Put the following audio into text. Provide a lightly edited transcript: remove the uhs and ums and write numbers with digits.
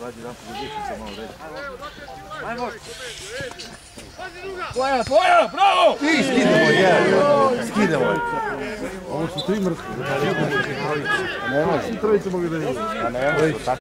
Vađi jedan pogodio ću se malo reći. Ajmo! Tvoja, bravo! I skidamo je, skidamo je. Ovo su tri mrtve. Nema, Svi trojice mogli da je.